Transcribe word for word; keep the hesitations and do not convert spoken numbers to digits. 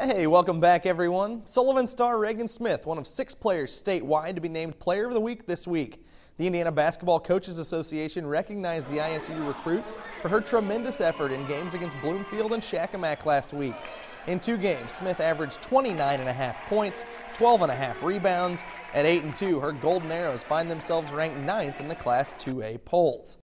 Hey, welcome back everyone. Sullivan star Rhagen Smith, one of six players statewide to be named Player of the Week this week. The Indiana Basketball Coaches Association recognized the I S U recruit for her tremendous effort in games against Bloomfield and Shakamak last week. In two games, Smith averaged twenty-nine and a half points, twelve and a half rebounds. At eight and two, her Golden Arrows find themselves ranked ninth in the Class two A polls.